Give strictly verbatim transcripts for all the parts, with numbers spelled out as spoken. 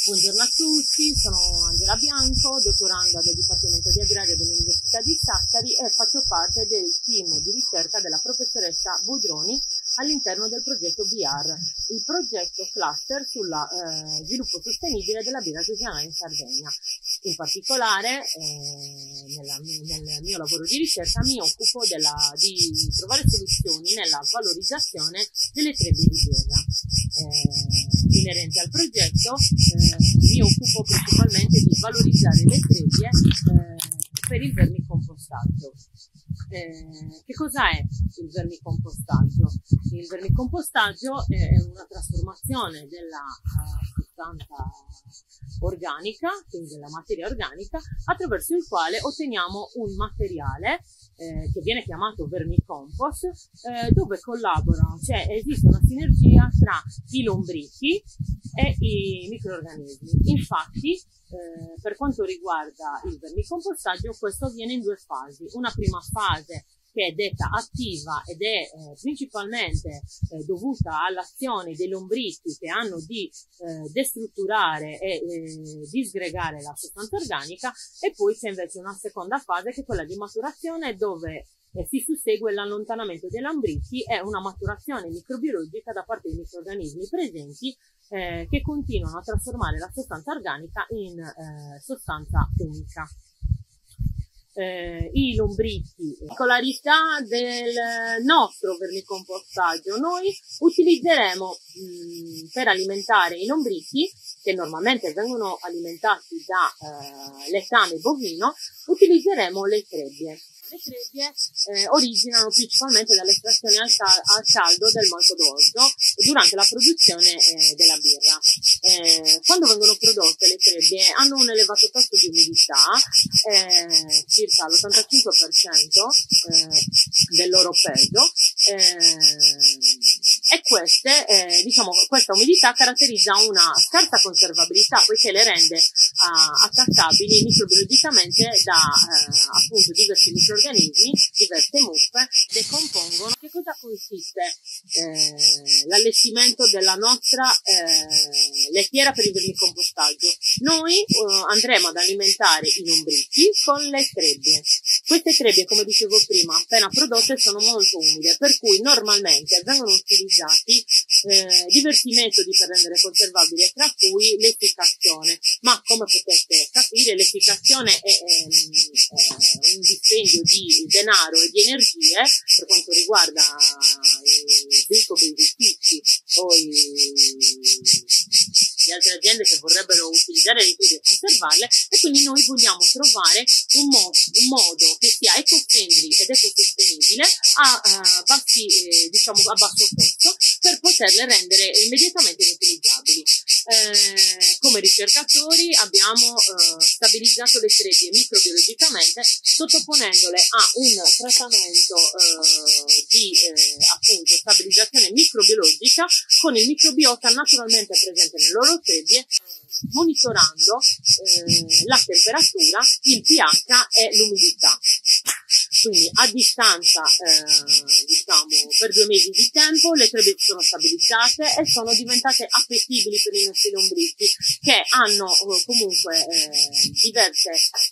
Buongiorno a tutti, sono Angela Bianco, dottoranda del Dipartimento di Agraria dell'Università di Sassari e faccio parte del team di ricerca della professoressa Budroni all'interno del progetto B R, il progetto cluster sullo eh, sviluppo sostenibile della birra artigianale in Sardegna. In particolare, eh, nella, nel mio lavoro di ricerca mi occupo della, di trovare soluzioni nella valorizzazione delle trebie di birra. Eh, inerente al progetto, eh, mi occupo principalmente di valorizzare le trebie eh, per il vermicompostaggio. Eh, che cosa è il vermicompostaggio? Il vermicompostaggio è una trasformazione della uh, sostanza organica, quindi della materia organica, attraverso il quale otteniamo un materiale eh, che viene chiamato vermicompost, eh, dove collaborano, cioè esiste una sinergia tra i lombrichi e i microrganismi. Infatti, eh, per quanto riguarda il vermicompostaggio, questo avviene in due fasi. Una prima fase che è detta attiva ed è eh, principalmente eh, dovuta all'azione dei lombrichi che hanno di eh, destrutturare e eh, disgregare la sostanza organica, e poi c'è invece una seconda fase che è quella di maturazione, dove eh, si sussegue l'allontanamento dei lombrichi e una maturazione microbiologica da parte dei microrganismi presenti eh, che continuano a trasformare la sostanza organica in eh, sostanza umica. Eh, i lombrichi, particolarità del nostro vermicompostaggio: noi utilizzeremo mh, per alimentare i lombrichi, che normalmente vengono alimentati da eh, letame bovino, utilizzeremo le trebbie. Le trebbie eh, originano principalmente dall'estrazione al, cal al caldo del malto d'orzo durante la produzione eh, della birra. Eh, quando vengono prodotte le trebbie hanno un elevato tasso di umidità, eh, circa l'ottantacinque per cento eh, del loro peso, eh, e queste, eh, diciamo, questa umidità caratterizza una scarsa conservabilità, poiché le rende uh, attaccabili microbiologicamente da uh, appunto diversi microrganismi, diverse muffe, decompongono. Che cosa consiste eh, l'allestimento della nostra eh, lettiera per il vermicompostaggio? Noi uh, andremo ad alimentare i lombrichi con le trebbie. Queste trebbie, come dicevo prima, appena prodotte sono molto umide, per cui normalmente vengono utilizzati eh, diversi metodi per rendere conservabile, tra cui l'essiccazione. Ma come potete capire, l'essiccazione è, è, è un dispendio di denaro e di energie per quanto riguarda i bricobrifici o i, le altre aziende che vorrebbero utilizzare le trebbie e conservarle, e quindi noi vogliamo trovare un, mo un modo che sia eco-friendly ed ecosostenibile a, a, bassi, eh, diciamo, a basso costo, per poterle rendere immediatamente inutilizzabili. Eh, come ricercatori abbiamo eh, stabilizzato le trebbie microbiologicamente, sottoponendole a un trattamento eh, di eh, appunto stabilizzazione microbiologica con il microbiota naturalmente presente nelle loro trebbie, monitorando eh, la temperatura, il pH e l'umidità. Quindi a distanza, eh, diciamo, per due mesi di tempo, le trebbie sono stabilizzate e sono diventate appetibili per i nostri lombrichi, che hanno eh, comunque eh, diverse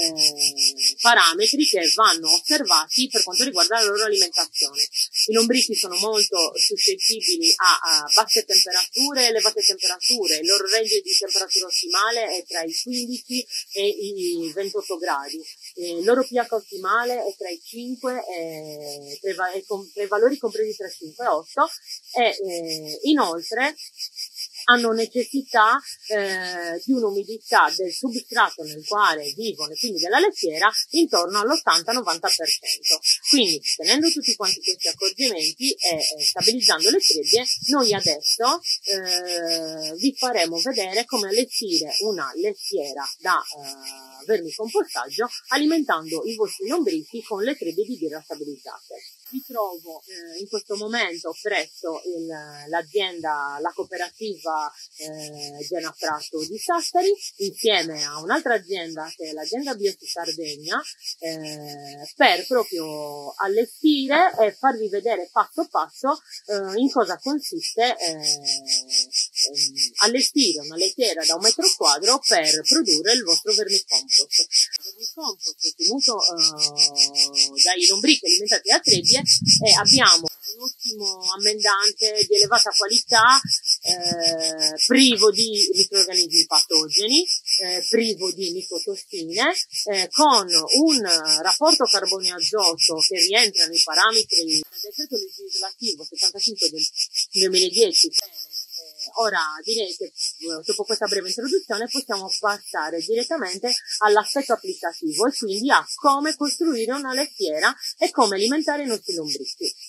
eh, parametri che vanno osservati per quanto riguarda la loro alimentazione. I lombrichi sono molto suscettibili a, a basse temperature e elevate temperature. Il loro range di temperatura ottimale è tra i quindici e i ventotto gradi. Il loro pH ottimale è tra i cinque e tra i, tra i valori compresi tra cinque e otto, e eh, inoltre hanno necessità eh, di un'umidità del substrato nel quale vivono, e quindi della lettiera, intorno all'ottanta novanta per cento. Quindi, tenendo tutti quanti questi accorgimenti e eh, stabilizzando le trebbie, noi adesso eh, vi faremo vedere come allestire una lettiera da eh, vermicompostaggio alimentando i vostri lombrichi con le trebbie di birra stabilizzate. Mi trovo eh, in questo momento presso l'azienda, la cooperativa eh, Gena Prato di Sassari, insieme a un'altra azienda che è l'azienda Biosi Sardegna, eh, per proprio allestire e farvi vedere passo passo eh, in cosa consiste eh, allestire una lettiera da un metro quadro per produrre il vostro vermicompost. Il vermicompost è ottenuto eh, dai lombrichi alimentati da trebbie e abbiamo un ottimo ammendante di elevata qualità, eh, privo di microrganismi patogeni, eh, privo di micotossine, eh, con un rapporto carbonio-azoto che rientra nei parametri del decreto legislativo settantacinque del duemiladieci. Ora direi che dopo questa breve introduzione possiamo passare direttamente all'aspetto applicativo e quindi a come costruire una lettiera e come alimentare i nostri lombrichi.